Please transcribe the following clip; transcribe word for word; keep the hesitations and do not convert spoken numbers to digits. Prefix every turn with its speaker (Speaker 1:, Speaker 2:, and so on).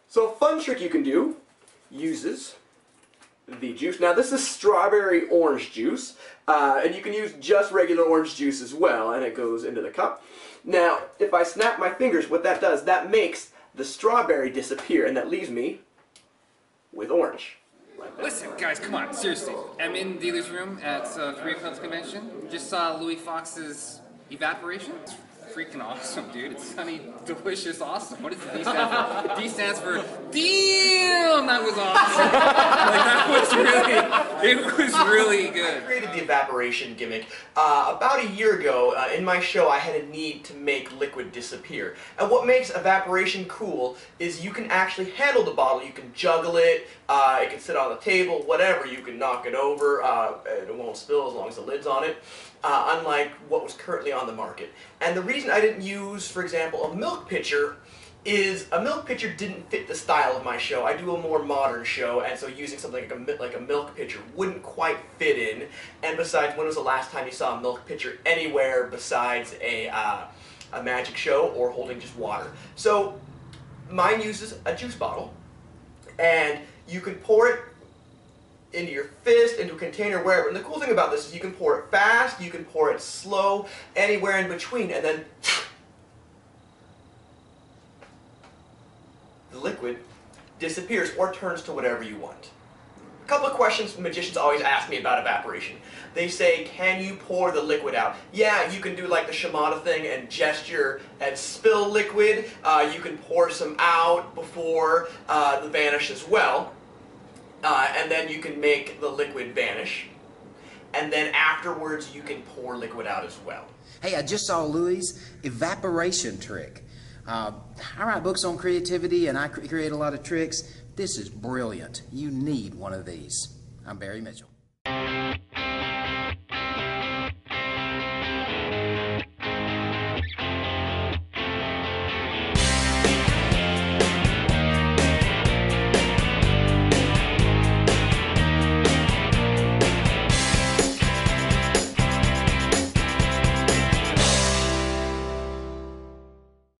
Speaker 1: So a fun trick you can do uses the juice. Now this is strawberry orange juice, uh, and you can use just regular orange juice as well, and it goes into the cup. Now, if I snap my fingers, what that does, that makes the strawberry disappear, and that leaves me with orange. Like that.
Speaker 2: Listen, guys, come on, seriously. I'm in dealer's room at uh, Korea Films Convention. Just saw Louie Foxx's Evaporation. It's freaking awesome, dude. It's sunny, delicious, awesome. What does the D stand for? D stands for damn. That was awesome. Like that was really, it was really good.
Speaker 3: I created the evaporation gimmick uh, about a year ago. Uh, in my show, I had a need to make liquid disappear. And what makes evaporation cool is you can actually handle the bottle. You can juggle it. Uh, it can sit on the table. Whatever. You can knock it over. Uh, and it won't spill as long as the lid's on it. Uh, unlike what was currently on the market. And the reason I didn't use, for example, a milk pitcher is a milk pitcher didn't fit the style of my show. I do a more modern show, and so using something like a, like a milk pitcher wouldn't quite fit in. And besides, when was the last time you saw a milk pitcher anywhere besides a, uh, a magic show or holding just water? So mine uses a juice bottle, and you can pour it into your fist, into a container, wherever. And the cool thing about this is you can pour it fast, you can pour it slow, anywhere in between, and then the liquid disappears or turns to whatever you want. A couple of questions magicians always ask me about evaporation. They say, can you pour the liquid out? Yeah, you can do like the shamata thing and gesture and spill liquid. Uh, you can pour some out before uh, the vanish as well. Uh, and then you can make the liquid vanish, and then afterwards you can pour liquid out as well.
Speaker 4: Hey, I just saw Louie's evaporation trick. Uh, I write books on creativity and I create a lot of tricks. This is brilliant. You need one of these. I'm Barry Mitchell.